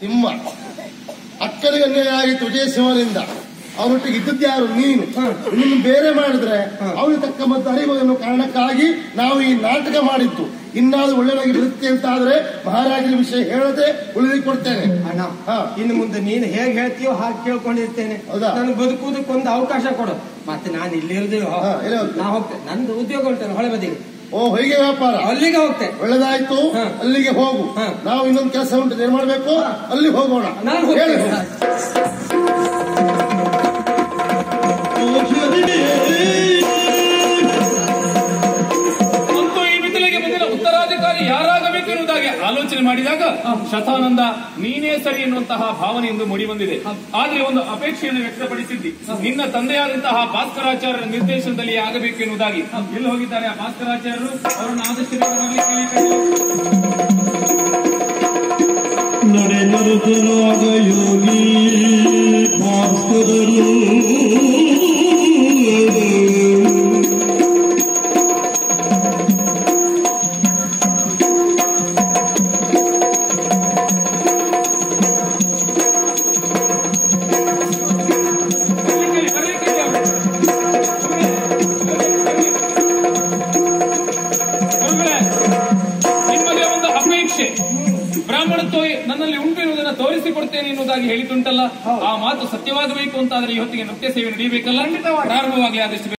ತಿಮ್ಮ ಅಕ್ಕನಿಗೆ ಅನ್ಯಾಯ ಆಗಿತ್ತು ವಿಜಯಸಿಂಹನಿಂದ. ಅವರೊಟ್ಟಿಗೆ ಇದ್ದದ್ದು ಯಾರು? ನೀನು. ನಿನ್ನ ಬೇರೆ ಮಾಡಿದ್ರೆ ಅವಳು ತಕ್ಕ ಮತ್ತು ಅರಿವು ಅನ್ನೋ ಕಾರಣಕ್ಕಾಗಿ ನಾವು ಈ ನಾಟಕ ಮಾಡಿದ್ದು. ಇನ್ನಾದ್ರೂ ಒಳ್ಳೆದಾಗಿ ಬರುತ್ತೆ ಅಂತ ಆದ್ರೆ ಮಹಾರಾಜನ ವಿಷಯ ಹೇಳದೆ ಉಳಿದು ಕೊಡ್ತೇನೆ. ಅಣ್ಣ, ಇನ್ನು ಮುಂದೆ ನೀನು ಹೇಗೆ ಹೇಳ್ತೀಯೋ ಹಾಗೆ ಕೇಳ್ಕೊಂಡಿರ್ತೇನೆ. ನನಗೆ ಬದುಕುವುದಕ್ಕೊಂದು ಅವಕಾಶ ಕೊಡು. ಮತ್ತೆ ನಾನು ಇಲ್ಲಿರುದಿಲ್ಲ, ನಾ ಹೋಗ್ತೇನೆ. ನಂದು ಉದ್ಯೋಗ ಉಂಟೇನೆ ಹೊಳೆ ಬದಿಗೆ. ಓ, ಹೊಯ್ಗೆ ವ್ಯಾಪಾರ, ಅಲ್ಲಿಗೆ ಹೋಗ್ತೇನೆ. ಒಳ್ಳೆದಾಯ್ತು, ಅಲ್ಲಿಗೆ ಹೋಗು. ನಾವು ಇನ್ನೊಂದು ಕೆಲಸ ಉಂಟು, ಏನ್ ಮಾಡ್ಬೇಕು, ಅಲ್ಲಿ ಹೋಗೋಣ. ಹೇಳಿ. ಅಂತೂ ಈ ಮಿಥಿಲೆಗೆ ಮುಂದಿನ ಉತ್ತರಾಧಿಕಾರಿ ಯಾರಾಗಬೇಕು ಎನ್ನುವುದಾಗಿ ಆಲೋಚನೆ ಮಾಡಿದಾಗ ಶತಾನಂದ ನೀನೇ ಸರಿ ಎನ್ನುವಂತಹ ಭಾವನೆ ಎಂದು ಮೂಡಿ ಬಂದಿದೆ. ಆದ್ರೆ ಒಂದು ಅಪೇಕ್ಷೆಯನ್ನು ವ್ಯಕ್ತಪಡಿಸಿದ್ದಿ, ನಿನ್ನ ತಂದೆಯಾದಂತಹ ಭಾಸ್ಕರಾಚಾರ್ಯರ ನಿರ್ದೇಶನದಲ್ಲಿ ಆಗಬೇಕು ಎನ್ನುವುದಾಗಿ. ಎಲ್ಲಿ ಹೋಗಿದ್ದಾರೆ ಆ ಭಾಸ್ಕರಾಚಾರ್ಯರು? ಅವರನ್ನು ಆದಷ್ಟು ಯೋಗಿ ಭಾಸ್ಕರರು ಬ್ರಾಹ್ಮಣತ್ವ ನನ್ನಲ್ಲಿ ಉಂಟು ಎನ್ನುವುದನ್ನು ತೋರಿಸಿಕೊಡ್ತೇನೆ ಎನ್ನುವುದಾಗಿ ಹೇಳಿದುಂಟಲ್ಲ, ಆ ಮಾತು ಸತ್ಯವಾಗಬೇಕು ಅಂತಾದ್ರೆ ಈ ಹೊತ್ತಿಗೆ ನೃತ್ಯ ಸೇವೆ ನಡೆಯಬೇಕಲ್ಲ. ಪ್ರಾರಂಭವಾಗಲಿ ಆದಷ್ಟು.